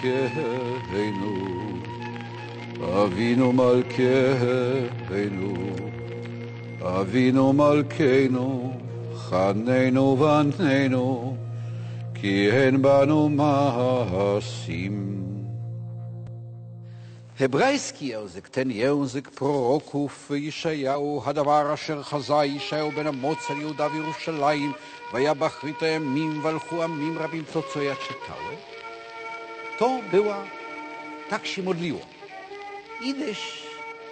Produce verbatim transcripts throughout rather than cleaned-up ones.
מלכנו, אבינו מלכנו, אבינו מלכנו, חננו ועננו, כי אין בנו מעשים. Hebrajski język, ten język proroków Jeszajału, הדבר אשר חזה ישעיהו בן אמוץ על יהודה וירושלים, והיה באחרית הימים והלכו עמים רבים, to co ja czytałem, to była, tak się modliło. Idyś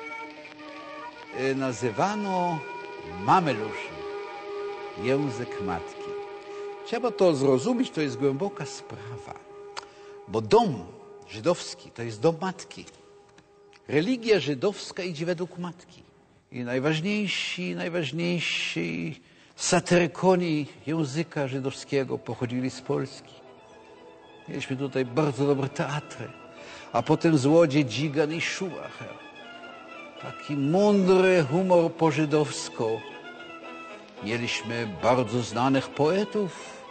nazywano mameluszem, język matki. Trzeba to zrozumieć, to jest głęboka sprawa, bo dom żydowski to jest dom matki. Religia żydowska idzie według matki. I najważniejsi, najważniejsi satyrykoni języka żydowskiego pochodzili z Polski. Mieliśmy tutaj bardzo dobre teatry, a potem Złodziej, Dzigan i Schumacher. Taki mądry humor po żydowsko. Mieliśmy bardzo znanych poetów.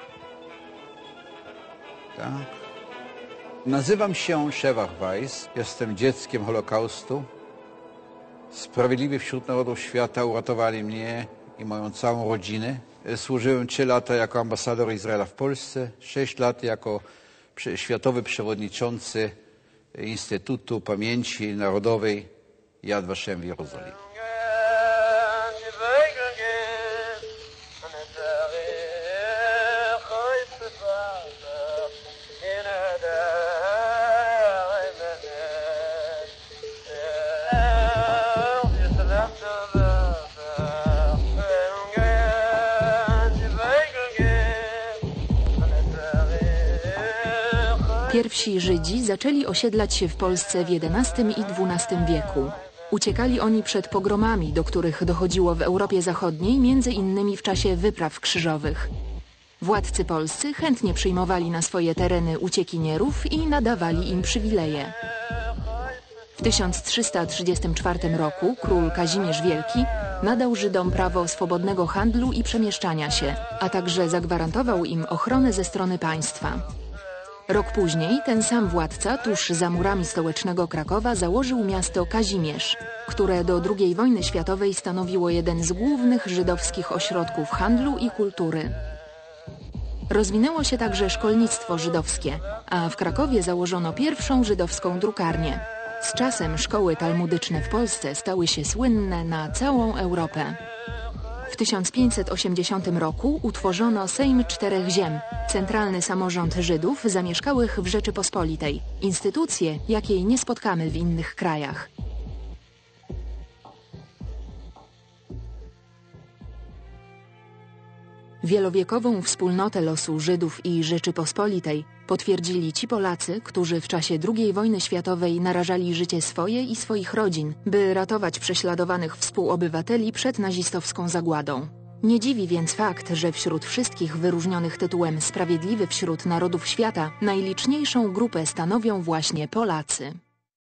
Tak. Nazywam się Szewach Weiss, jestem dzieckiem Holokaustu. Sprawiedliwi wśród narodów świata uratowali mnie i moją całą rodzinę. Służyłem trzy lata jako ambasador Izraela w Polsce, sześć lat jako światowy przewodniczący Instytutu Pamięci Narodowej Yad Vashem w Jerozolimie. Pierwsi Żydzi zaczęli osiedlać się w Polsce w jedenastym i dwunastym wieku. Uciekali oni przed pogromami, do których dochodziło w Europie Zachodniej, między innymi w czasie wypraw krzyżowych. Władcy polscy chętnie przyjmowali na swoje tereny uciekinierów i nadawali im przywileje. W tysiąc trzysta trzydziestym czwartym roku król Kazimierz Wielki nadał Żydom prawo swobodnego handlu i przemieszczania się, a także zagwarantował im ochronę ze strony państwa. Rok później ten sam władca tuż za murami stołecznego Krakowa założył miasto Kazimierz, które do drugiej wojny światowej stanowiło jeden z głównych żydowskich ośrodków handlu i kultury. Rozwinęło się także szkolnictwo żydowskie, a w Krakowie założono pierwszą żydowską drukarnię. Z czasem szkoły talmudyczne w Polsce stały się słynne na całą Europę. W tysiąc pięćset osiemdziesiątym roku utworzono Sejm Czterech Ziem, centralny samorząd Żydów zamieszkałych w Rzeczypospolitej, instytucję, jakiej nie spotkamy w innych krajach. Wielowiekową wspólnotę losu Żydów i Rzeczypospolitej potwierdzili ci Polacy, którzy w czasie drugiej wojny światowej narażali życie swoje i swoich rodzin, by ratować prześladowanych współobywateli przed nazistowską zagładą. Nie dziwi więc fakt, że wśród wszystkich wyróżnionych tytułem Sprawiedliwy wśród Narodów Świata najliczniejszą grupę stanowią właśnie Polacy.